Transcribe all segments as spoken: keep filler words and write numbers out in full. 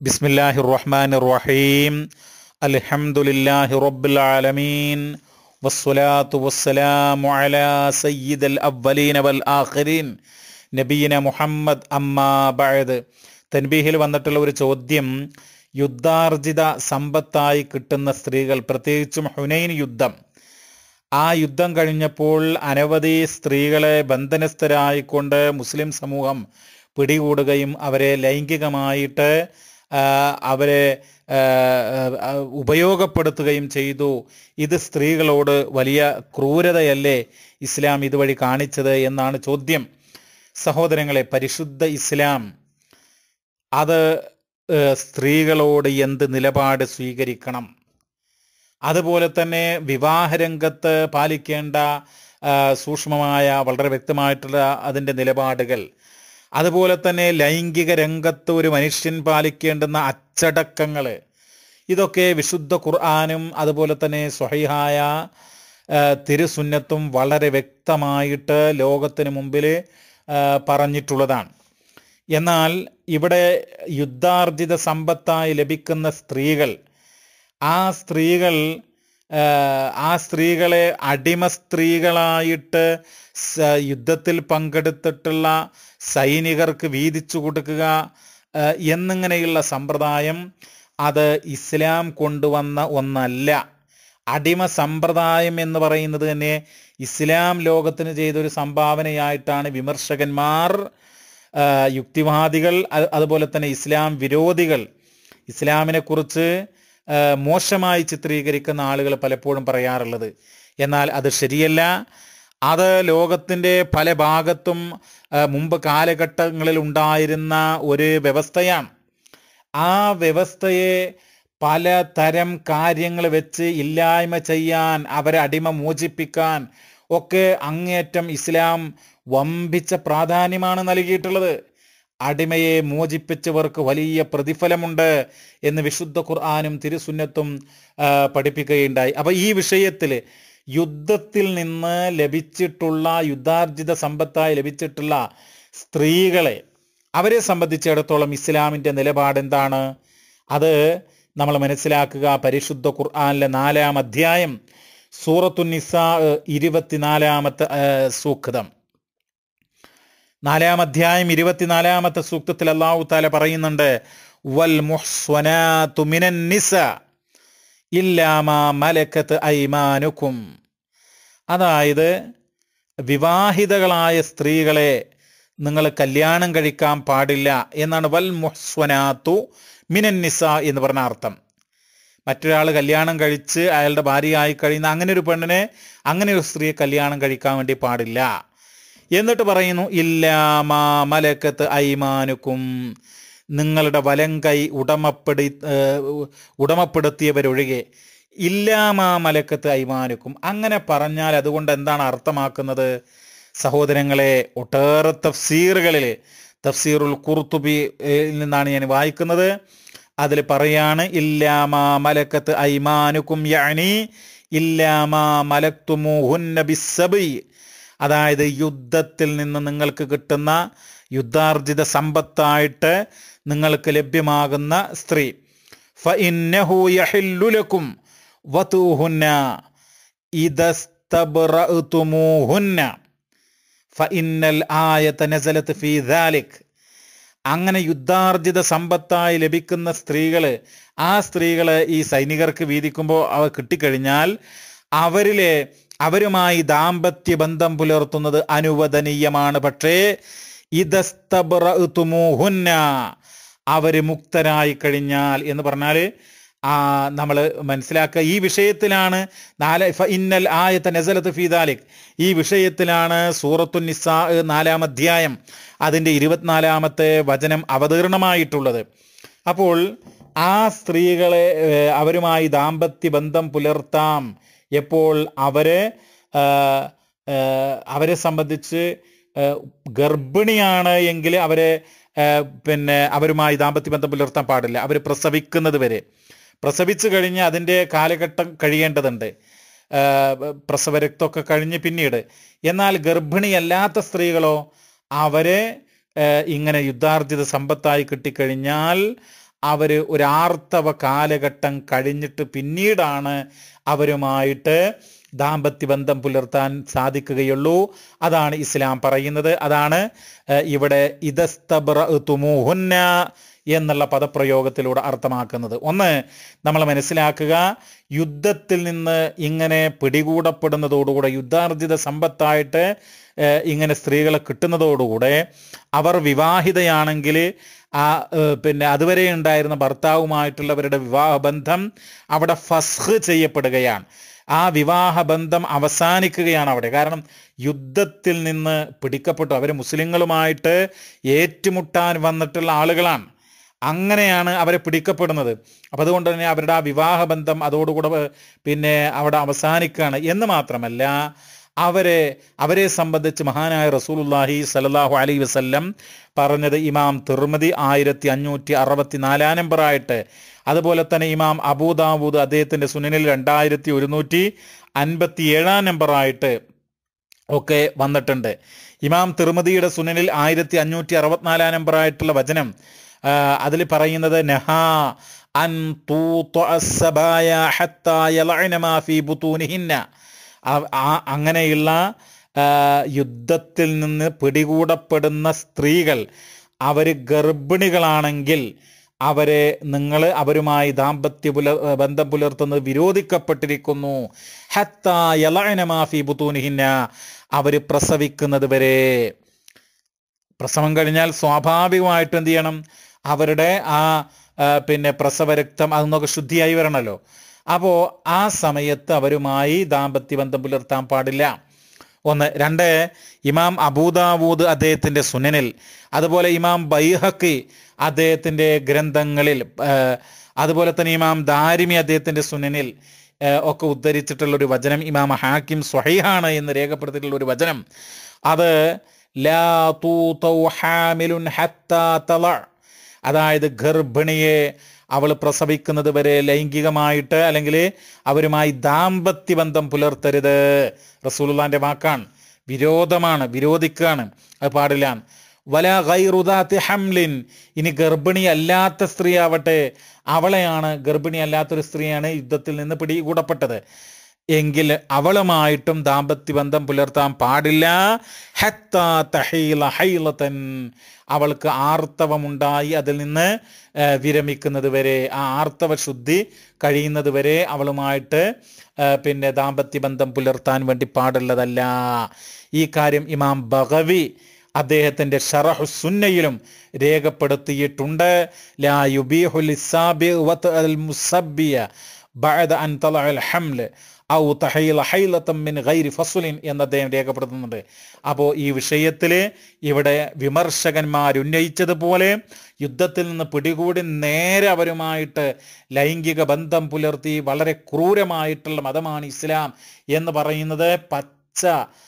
ബിസ്മില്ലാഹിർ റഹ്മാനിർ റഹീം. അൽഹംദുലില്ലാഹി റബ്ബിൽ ആലമീൻ. വസ്സലാത്തു വസ്സലാമു അലാ സയ്യിദൽ അവ്വലീന വൽ ആഖിരീൻ നബിയിന മുഹമ്മദ്. അമ്മാ ബഅദ്. തൻബീഹിൽ വന്നിട്ടുള്ള ഒരു ചോദ്യം, യുദ്ധാർജിത സമ്പത്തായി കിട്ടുന്ന സ്ത്രീകൾ, പ്രത്യേകിച്ചും ഹുനൈൻ യുദ്ധം, ആ യുദ്ധം കഴിഞ്ഞപ്പോൾ അനവധി സ്ത്രീകളെ ബന്ധനസ്ഥരായിക്കൊണ്ട് മുസ്ലിം സമൂഹം പിടികൂടുകയും അവരെ ലൈംഗികമായിട്ട് അവരെ ഉപയോഗപ്പെടുത്തുകയും ചെയ്തു. ഇത് സ്ത്രീകളോട് വലിയ ക്രൂരതയല്ലേ ഇസ്ലാം ഇതുവഴി കാണിച്ചത് എന്നാണ് ചോദ്യം. സഹോദരങ്ങളെ, പരിശുദ്ധ ഇസ്ലാം അത് സ്ത്രീകളോട് എന്ത് നിലപാട് സ്വീകരിക്കണം, അതുപോലെ തന്നെ വിവാഹരംഗത്ത് പാലിക്കേണ്ട സൂക്ഷ്മമായ വളരെ വ്യക്തമായിട്ടുള്ള അതിൻ്റെ നിലപാടുകൾ, അതുപോലെ തന്നെ ലൈംഗിക രംഗത്ത് ഒരു മനുഷ്യൻ പാലിക്കേണ്ടുന്ന അച്ചടക്കങ്ങൾ, ഇതൊക്കെ വിശുദ്ധ ഖുർആനും അതുപോലെ തന്നെ സ്വഹീഹായ തിരുസുന്നത്തും വളരെ വ്യക്തമായിട്ട് ലോകത്തിന് മുമ്പിൽ പറഞ്ഞിട്ടുള്ളതാണ്. എന്നാൽ ഇവിടെ യുദ്ധാർജിത സമ്പത്തായി ലഭിക്കുന്ന സ്ത്രീകൾ, ആ സ്ത്രീകൾ ആ സ്ത്രീകളെ അടിമ സ്ത്രീകളായിട്ട് യുദ്ധത്തിൽ പങ്കെടുത്തിട്ടുള്ള സൈനികർക്ക് വീതിച്ചു കൊടുക്കുക എന്നിങ്ങനെയുള്ള സമ്പ്രദായം അത് ഇസ്ലാം കൊണ്ടുവന്ന ഒന്നല്ല. അടിമ സമ്പ്രദായം എന്ന് പറയുന്നത് തന്നെ ഇസ്ലാം ലോകത്തിന് ചെയ്തൊരു സംഭാവനയായിട്ടാണ് വിമർശകന്മാർ, യുക്തിവാദികൾ, അതുപോലെ തന്നെ ഇസ്ലാം വിരോധികൾ, ഇസ്ലാമിനെ കുറിച്ച് മോശമായി ചിത്രീകരിക്കുന്ന ആളുകൾ പലപ്പോഴും പറയാറുള്ളത്. എന്നാൽ അത് ശരിയല്ല. അത് ലോകത്തിൻ്റെ പല ഭാഗത്തും മുമ്പ് കാലഘട്ടങ്ങളിൽ ഉണ്ടായിരുന്ന ഒരു വ്യവസ്ഥയാണ്. ആ വ്യവസ്ഥയെ പല തരം കാര്യങ്ങൾ വെച്ച് ഇല്ലായ്മ ചെയ്യാൻ, അവരെ അടിമ മോചിപ്പിക്കാൻ ഒക്കെ അങ്ങേയറ്റം ഇസ്ലാം വമ്പിച്ച പ്രാധാന്യമാണ് നൽകിയിട്ടുള്ളത്. അടിമയെ മോചിപ്പിച്ചവർക്ക് വലിയ പ്രതിഫലമുണ്ട് എന്ന് വിശുദ്ധ ഖുർആനും തിരുസുന്നത്തും പഠിപ്പിക്കുകയുണ്ടായി. അപ്പോൾ ഈ വിഷയത്തിൽ യുദ്ധത്തിൽ നിന്ന് ലഭിച്ചിട്ടുള്ള യുദ്ധാർജിത സമ്പത്തായി ലഭിച്ചിട്ടുള്ള സ്ത്രീകളെ, അവരെ സംബന്ധിച്ചിടത്തോളം ഇസ്ലാമിൻ്റെ നിലപാട് എന്താണ്? അത് നമ്മൾ മനസ്സിലാക്കുക. പരിശുദ്ധ ഖുർആനിലെ നാലാം അധ്യായം സൂറത്തു നിസാ ഇരുപത്തിനാലാമത്തെ സൂക്തം, നാലാം അധ്യായം ഇരുപത്തിനാലാമത്തെ സൂക്തത്തിൽ അല്ലാഹു തആല പറയുന്നുണ്ട്, വൽ മുഹ്സനാതു മിനൻ നിസാ ഇല്ലാ മാ മലക്കത്ത് ഐമാനുക്കും. അതായത് വിവാഹിതകളായ സ്ത്രീകളെ നിങ്ങൾ കല്യാണം കഴിക്കാൻ പാടില്ല എന്നാണ് വൽ മുഹ്സനാതു മിനൻ നിസാ എന്ന് പറഞ്ഞ അർത്ഥം. മറ്റൊരാൾ കല്യാണം കഴിച്ച് അയാളുടെ ഭാര്യയായി കഴിയുന്ന അങ്ങനെ ഒരു പെണ്ണിനെ, അങ്ങനെ ഒരു സ്ത്രീയെ കല്യാണം കഴിക്കാൻ വേണ്ടി പാടില്ല. എന്നിട്ട് പറയുന്നു, ഇല്ലാ മാ മലക്കത്ത് ഐമാനുക്കും, നിങ്ങളുടെ വലം കൈ ഉടമപ്പെടു ഉടമപ്പെടുത്തിയവരൊഴികെ. ഇല്ലാമാ മലക്കത്ത് ഐമാനുക്കും. അങ്ങനെ പറഞ്ഞാൽ അതുകൊണ്ട് എന്താണ് അർത്ഥമാക്കുന്നത്? സഹോദരങ്ങളെ, ഒട്ടേറെ തഫ്സീറുകളിൽ, തഫ്സീറുൽ ഖുർത്തുബിയിൽ നിന്നാണ് ഞാൻ വായിക്കുന്നത്, അതിൽ പറയാണ് ഇല്ലാമാ മലക്കത്ത് ഐമാനുക്കും യഅനി ഇല്ലാമാ മലക്തുമൂഹുന്ന ബിസ്സബി. അതായത് യുദ്ധത്തിൽ നിന്ന് നിങ്ങൾക്ക് കിട്ടുന്ന യുദ്ധാർജിത സമ്പത്തായിട്ട് നിങ്ങൾക്ക് ലഭ്യമാകുന്ന സ്ത്രീ. ഫഇന്നഹു യഹില്ലു ലക്കും വതൂഹുന്ന ഇദസ്തബ്റഅതുമൂഹുന്ന ഫഇന്നൽ ആയത നസലത് ഫീ ദാലിക്. അങ്ങനെ യുദ്ധാർജിത സമ്പത്തായി ലഭിക്കുന്ന സ്ത്രീകൾ, ആ സ്ത്രീകൾ ഈ സൈനികർക്ക് വീതിക്കുമ്പോൾ അവ കിട്ടിക്കഴിഞ്ഞാൽ അവരിലെ അവരുമായി ദാമ്പത്യ ബന്ധം പുലർത്തുന്നത് അനുവദനീയമാണ്. പക്ഷേ ഇദസ്തബ്റഅതുമൂഹുന്ന, അവർ മുക്തരായി കഴിഞ്ഞാൽ എന്ന് പറഞ്ഞാൽ നമ്മൾ മനസ്സിലാക്കുക, ഈ വിഷയത്തിലാണ് നാല് ഫഇന്നൽ ആയത നസലത് ഫീ ദാലിക്, ഈ വിഷയത്തിലാണ് സൂറത്തു നിസാ നാലാം അധ്യായം അതിൻ്റെ ഇരുപത്തിനാലാമത്തെ വചനം അവതീർണമായിട്ടുള്ളത്. അപ്പോൾ ആ സ്ത്രീകളെ അവരുമായി ദാമ്പത്യ ബന്ധം പുലർത്താം എപ്പോൾ അവരെ അവരെ സംബന്ധിച്ച് ഗർഭിണിയാണ് എങ്കിൽ അവരെ പിന്നെ അവരുമായി ദാമ്പത്യ ബന്ധം പുലർത്താൻ പാടില്ല. അവർ പ്രസവിക്കുന്നത് വരെ, പ്രസവിച്ചു കഴിഞ്ഞ് അതിൻ്റെ കാലഘട്ടം കഴിയേണ്ടതുണ്ട്, പ്രസവരക്തമൊക്കെ കഴിഞ്ഞ് പിന്നീട്. എന്നാൽ ഗർഭിണിയല്ലാത്ത സ്ത്രീകളോ അവരെ ഇങ്ങനെ യുദ്ധാർജിത സമ്പത്തായി കിട്ടിക്കഴിഞ്ഞാൽ അവർ ഒരു ആർത്തവ കാലഘട്ടം കഴിഞ്ഞിട്ട് പിന്നീടാണ് അവരുമായിട്ട് ദാമ്പത്യ ബന്ധം പുലർത്താൻ സാധിക്കുകയുള്ളൂ. അതാണ് ഇസ്ലാം പറയുന്നത്. അതാണ് ഇവിടെ ഇദസ്തബ്റഅ്തുമൂഹുന്ന എന്നുള്ള പദപ്രയോഗത്തിലൂടെ അർത്ഥമാക്കുന്നത്. ഒന്ന്, നമ്മൾ മനസ്സിലാക്കുക, യുദ്ധത്തിൽ നിന്ന് ഇങ്ങനെ പിടികൂടപ്പെടുന്നതോടുകൂടെ, യുദ്ധാർജിത സമ്പത്തായിട്ട് ഇങ്ങനെ സ്ത്രീകളെ കിട്ടുന്നതോടുകൂടെ അവർ വിവാഹിതയാണെങ്കിൽ ആ പിന്നെ അതുവരെ ഉണ്ടായിരുന്ന ഭർത്താവുമായിട്ടുള്ളവരുടെ വിവാഹബന്ധം അവിടെ ഫസ്ഖ് ചെയ്യപ്പെടുകയാണ്. ആ വിവാഹബന്ധം അവസാനിക്കുകയാണ് അവിടെ. കാരണം യുദ്ധത്തിൽ നിന്ന് പിടിക്കപ്പെട്ടു, അവർ മുസ്ലിങ്ങളുമായിട്ട് ഏറ്റുമുട്ടാൻ വന്നിട്ടുള്ള ആളുകളാണ്. അങ്ങനെയാണ് അവരെ പിടിക്കപ്പെടുന്നത്. അപ്പം അതുകൊണ്ട് തന്നെ അവരുടെ ആ വിവാഹബന്ധം അതോടുകൂടെ പിന്നെ അവിടെ അവസാനിക്കുകയാണ്. എന്ന് മാത്രമല്ല, അവരെ അവരെ സംബന്ധിച്ച് മഹാനായ റസൂലുള്ളാഹി സ്വല്ലല്ലാഹു അലൈഹി വസല്ലം പറഞ്ഞത് ഇമാം തിർമിദി ആയിരത്തി അഞ്ഞൂറ്റി അറുപത്തി നാലാം നമ്പറായിട്ട്, അതുപോലെ തന്നെ ഇമാം അബൂദാവൂദ് അദ്ദേഹത്തിൻ്റെ സുനനിൽ രണ്ടായിരത്തി ഒരുന്നൂറ്റി അൻപത്തി ഏഴാം നമ്പറായിട്ട് ഒക്കെ വന്നിട്ടുണ്ട്. ഇമാം തിർമിദിയുടെ സുനനിൽ ആയിരത്തി അഞ്ഞൂറ്റി അറുപത്തിനാലാം നമ്പറായിട്ടുള്ള വചനം അതിൽ പറയുന്നത് നഹാ അൻ തൂത്അ സബായ ഹത്താ യലഅന മാ ഫീ ബുതൂനിഹിന്ന. അങ്ങനെയുള്ള യുദ്ധത്തിൽ നിന്ന് പിടികൂടപ്പെടുന്ന സ്ത്രീകൾ അവർ ഗർഭിണികളാണെങ്കിൽ അവരെ നിങ്ങൾ അവരുമായി ദാമ്പത്യ പുലർ ബന്ധം പുലർത്തുന്നത് വിരോധിക്കപ്പെട്ടിരിക്കുന്നു. ഹത്താ യലഅന മാ ഫീ ബുതൂനിഹിന്ന, അവർ പ്രസവിക്കുന്നത് വരെ. പ്രസവം കഴിഞ്ഞാൽ സ്വാഭാവികമായിട്ടും എന്ത് ചെയ്യണം? അവരുടെ ആ പിന്നെ പ്രസവരക്തം അതൊന്നൊക്കെ ശുദ്ധിയായി വരണമല്ലോ. അപ്പോൾ ആ സമയത്ത് അവരുമായി ദാമ്പത്യ ബന്ധം പുലർത്താൻ പാടില്ല. ഒന്ന്. രണ്ട്, ഇമാം അബൂദാവൂദ് അദ്ദേഹത്തിൻ്റെ സുനനിൽ, അതുപോലെ ഇമാം ബൈഹഖി അദ്ദേഹത്തിൻ്റെ ഗ്രന്ഥങ്ങളിൽ, അതുപോലെ തന്നെ ഇമാം ദാരിമി അദ്ദേഹത്തിൻ്റെ സുനനിൽ ഒക്കെ ഉദ്ധരിച്ചിട്ടുള്ളൊരു വചനം, ഇമാം ഹാക്കിം സ്വഹീഹാണ് എന്ന് രേഖപ്പെടുത്തിയിട്ടുള്ള ഒരു വചനം, അത് ലാ തൂതൗ ഹാമിലുൻ ഹത്താ തളഅ, അതായത് ഗർഭിണിയെ അവൾ പ്രസവിക്കുന്നത് വരെ ലൈംഗികമായിട്ട് അല്ലെങ്കിൽ അവരുമായി ദാമ്പത്യ ബന്ധം പുലർത്തരുത്. റസൂലുള്ളാഹിന്റെ വാക്കാണ്. വിരോധമാണ്, വിരോധിക്കുകയാണ്, അത് പാടില്ല. വലാ ഗൈറു ദാത്തി ഹംലിൻ, ഇനി ഗർഭിണി അല്ലാത്ത സ്ത്രീ ആവട്ടെ, അവളെയാണ് ഗർഭിണി അല്ലാത്തൊരു സ്ത്രീയാണ് യുദ്ധത്തിൽ നിന്ന് പിടികൂടപ്പെട്ടത് എങ്കിൽ അവളുമായിട്ടും ദാമ്പത്യ ബന്ധം പുലർത്താൻ പാടില്ല. ഹത്താ തഹീല ഹൈലതൻ, അവൾക്ക് ആർത്തവമുണ്ടായി അതിൽ നിന്ന് വിരമിക്കുന്നത് വരെ, ആ ആർത്തവ ശുദ്ധി കഴിയുന്നത് വരെ അവളുമായിട്ട് പിന്നെ ദാമ്പത്യ ബന്ധം പുലർത്താൻ വേണ്ടി പാടുള്ളതല്ല. ഈ കാര്യം ഇമാം ബഗവി അദ്ദേഹത്തിൻ്റെ ഷറഹു സുന്നയിലും രേഖപ്പെടുത്തിയിട്ടുണ്ട്. ലാ യുബീഹു ലിസ്സാബി വതഅൽ മുസബ്ബിയ ബഅദ അൻ തളഅൽ ഹംൽ ഔ തഹീല ഹൈലതൻ മിൻ ഗൈരി ഫസ്ലിൻ എന്ന് അദ്ദേഹം രേഖപ്പെടുത്തുന്നുണ്ട്. അപ്പോൾ ഈ വിഷയത്തിൽ ഇവിടെ വിമർശകന്മാർ ഉന്നയിച്ചതുപോലെ യുദ്ധത്തിൽ നിന്ന് പിടികൂടി നേരെ അവരുമായിട്ട് ലൈംഗിക ബന്ധം പുലർത്തി വളരെ ക്രൂരമായിട്ടുള്ള മതമാണ് ഇസ്ലാം എന്ന് പറയുന്നത് പച്ച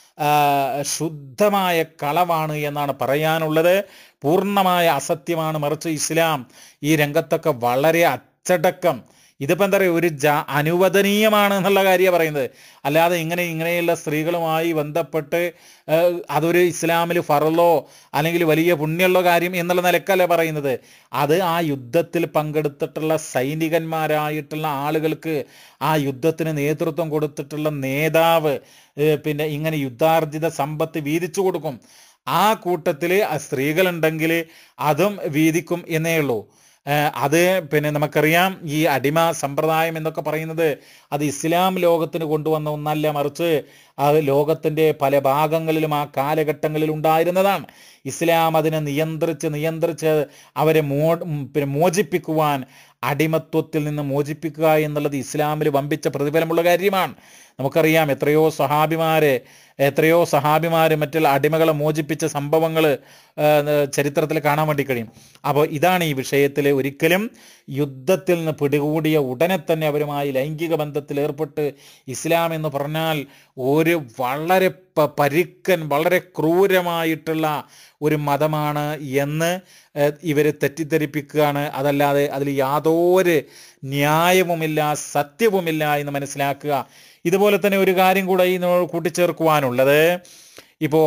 ശുദ്ധമായ കളവാണ് എന്നാണ് പറയാനുള്ളത്. പൂർണ്ണമായ അസത്യമാണ്. മറിച്ച് ഇസ്ലാം ഈ രംഗത്തൊക്കെ വളരെ അച്ചടക്കം, ഇതിപ്പോൾ എന്താ പറയുക, ഒരു ജാ അനുവദനീയമാണ് എന്നുള്ള കാര്യമാണ് പറയുന്നത്. അല്ലാതെ ഇങ്ങനെ ഇങ്ങനെയുള്ള സ്ത്രീകളുമായി ബന്ധപ്പെട്ട് അതൊരു ഇസ്ലാമിൽ ഫറലോ അല്ലെങ്കിൽ വലിയ പുണ്യമുള്ള കാര്യം എന്നുള്ള നിലക്കല്ല പറയുന്നത്. അത് ആ യുദ്ധത്തിൽ പങ്കെടുത്തിട്ടുള്ള സൈനികന്മാരായിട്ടുള്ള ആളുകൾക്ക്, ആ യുദ്ധത്തിന് നേതൃത്വം കൊടുത്തിട്ടുള്ള നേതാവ് പിന്നെ ഇങ്ങനെ യുദ്ധാർജിത സമ്പത്ത് വീതിച്ചു കൊടുക്കും. ആ കൂട്ടത്തിൽ സ്ത്രീകളുണ്ടെങ്കിൽ അതും വീതിക്കും എന്നേ ഉള്ളൂ. അത് പിന്നെ നമുക്കറിയാം, ഈ അടിമ സമ്പ്രദായം എന്നൊക്കെ പറയുന്നത് അത് ഇസ്ലാം ലോകത്തിന് കൊണ്ടുവന്ന ഒന്നല്ല, മറിച്ച് അത് ലോകത്തിൻ്റെ പല ഭാഗങ്ങളിലും ആ കാലഘട്ടങ്ങളിൽ ഉണ്ടായിരുന്നതാണ്. ഇസ്ലാം അതിനെ നിയന്ത്രിച്ച് നിയന്ത്രിച്ച് അവരെ മോ പിന്നെ മോചിപ്പിക്കുവാൻ, അടിമത്വത്തിൽ നിന്ന് മോചിപ്പിക്കുക എന്നുള്ളത് ഇസ്ലാമിൽ വമ്പിച്ച പ്രതിഫലമുള്ള കാര്യമാണ്. നമുക്കറിയാം എത്രയോ സഹാബിമാരെ എത്രയോ സഹാബിമാർ മറ്റുള്ള അടിമകളെ മോചിപ്പിച്ച സംഭവങ്ങൾ ചരിത്രത്തിൽ കാണാൻ വേണ്ടി കഴിയും. അപ്പോൾ ഇതാണ് ഈ വിഷയത്തിൽ, ഒരിക്കലും യുദ്ധത്തിൽ നിന്ന് പിടികൂടിയ ഉടനെ തന്നെ അവരുമായി ലൈംഗിക ബന്ധത്തിൽ ഏർപ്പെട്ട്, ഇസ്ലാം എന്ന് പറഞ്ഞാൽ ഒരു വളരെ പരുക്കൻ വളരെ ക്രൂരമായിട്ടുള്ള ഒരു മതമാണ് എന്ന് ഇവർ തെറ്റിദ്ധരിപ്പിക്കുകയാണ്. അതല്ലാതെ അതിൽ യാതൊരു ന്യായവുമില്ല, സത്യവുമില്ല എന്ന് മനസ്സിലാക്കുക. ഇതുപോലെ തന്നെ ഒരു കാര്യം കൂടെ ഈ കൂട്ടിച്ചേർക്കുവാനുള്ളത്, ഇപ്പോൾ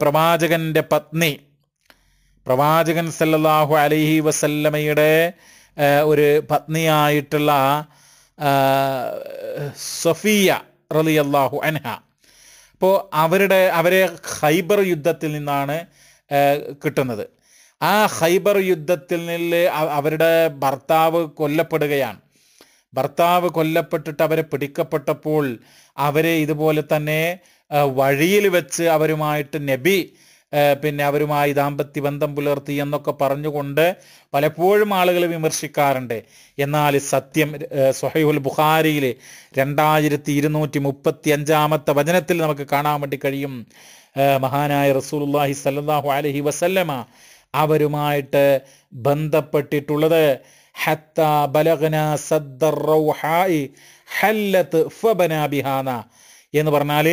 പ്രവാചകൻ്റെ പത്നി, പ്രവാചകൻ സല്ലല്ലാഹു അലൈഹി വസല്ലമയുടെ ഒരു പത്നിയായിട്ടുള്ള സഫിയ റളിയല്ലാഹു അൻഹ. അപ്പോൾ അവരുടെ അവരെ ഖൈബർ യുദ്ധത്തിൽ നിന്നാണ് കിട്ടുന്നത്. ആ ഖൈബർ യുദ്ധത്തിൽ നിന്ന് അവരുടെ ഭർത്താവ് കൊല്ലപ്പെടുകയാണ്. ഭർത്താവ് കൊല്ലപ്പെട്ടിട്ട് അവരെ പിടിക്കപ്പെട്ടപ്പോൾ അവരെ ഇതുപോലെ തന്നെ വഴിയിൽ വെച്ച് അവരുമായിട്ട് നബി പിന്നെ അവരുമായി ദാമ്പത്യ ബന്ധം പുലർത്തി എന്നൊക്കെ പറഞ്ഞുകൊണ്ട് പലപ്പോഴും ആളുകൾ വിമർശിക്കാറുണ്ട്. എന്നാൽ സത്യം സ്വഹീഹുൽ ബുഖാരിയിൽ രണ്ടായിരത്തി ഇരുന്നൂറ്റി മുപ്പത്തി അഞ്ചാമത്തെ വചനത്തിൽ നമുക്ക് കാണാൻ വേണ്ടി കഴിയും. മഹാനായ റസൂലുള്ളാഹി സ്വല്ലല്ലാഹു അലൈഹി വസല്ലമ അവരുമായിട്ട് ബന്ധപ്പെട്ടിട്ടുള്ളത് ഹത്താ ബലഗ്ന സദ്ദർ റൗഹാഇ ഹല്ലത്ത് ഫബനാ ബിഹാന എന്ന് പറഞ്ഞാൽ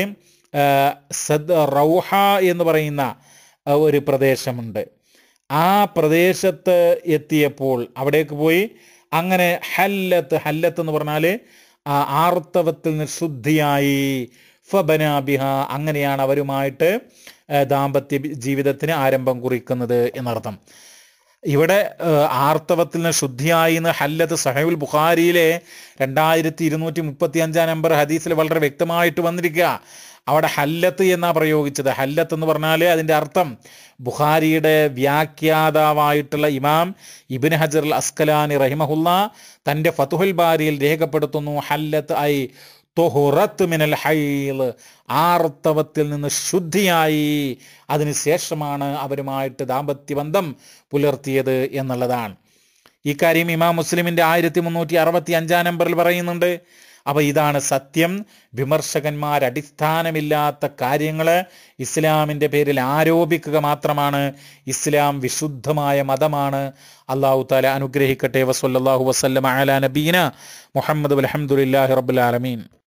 സദ് റൗഹ എന്ന് പറയുന്ന ഒരു പ്രദേശമുണ്ട്. ആ പ്രദേശത്ത് എത്തിയപ്പോൾ അവിടേക്ക് പോയി അങ്ങനെ ഹല്ലത്ത് ഹല്ലത്ത് എന്ന് പറഞ്ഞാൽ ആർത്തവത്തിൽ നിന്ന് ശുദ്ധിയായി ഫബനാ ബിഹ, അങ്ങനെയാണ് അവരുമായിട്ട് ദാമ്പത്യ ജീവിതത്തിന് ആരംഭം കുറിക്കുന്നത് എന്നർത്ഥം. ഇവിടെ ആർത്തവത്തിൽ നിന്ന് ശുദ്ധിയായി എന്ന് ഹല്ലത്ത് സഹീഹുൽ ബുഖാരിയിലെ രണ്ടായിരത്തി ഇരുന്നൂറ്റി മുപ്പത്തി അഞ്ചാം നമ്പർ ഹദീസിൽ വളരെ വ്യക്തമായിട്ട് വന്നിരിക്കുക. അവിടെ ഹല്ലത്ത് എന്നാ പ്രയോഗിച്ചത്. ഹല്ലത്ത് എന്ന് പറഞ്ഞാൽ അതിൻ്റെ അർത്ഥം ബുഖാരിയുടെ വ്യാഖ്യാതാവായിട്ടുള്ള ഇമാം ഇബ്നു ഹജർ അൽ അസ്കലാനി റഹിമഹുല്ല തൻ്റെ ഫതുഹുൽ ബാരിയിൽ രേഖപ്പെടുത്തുന്നു, ഹല്ലത്ത് ഐ തൊഹുറത്ത് മിനൽ ഹൈൽ, ആർത്തവത്തിൽ നിന്ന് ശുദ്ധിയായി അതിനുശേഷമാണ് അവരുമായിട്ട് ദാമ്പത്യബന്ധം പുലർത്തിയത് എന്നുള്ളതാണ്. ഈ കാര്യം ഇമാം മുസ്ലിമിൻ്റെ ആയിരത്തി മുന്നൂറ്റി അറുപത്തി അഞ്ചാം നമ്പറിൽ പറയുന്നുണ്ട്. അപ്പോൾ ഇതാണ് സത്യം. വിമർശകന്മാർ അടിസ്ഥാനമില്ലാത്ത കാര്യങ്ങൾ ഇസ്ലാമിൻ്റെ പേരിൽ ആരോപിക്കുക മാത്രമാണ്. ഇസ്ലാം വിശുദ്ധമായ മതമാണ്. അല്ലാഹു തആല അനുഗ്രഹിക്കട്ടെ. വസല്ലല്ലാഹു വസല്ലമ അലാ നബീന മുഹമ്മദ് വൽഹംദുലില്ലാഹി റബ്ബിൽ ആലമീൻ.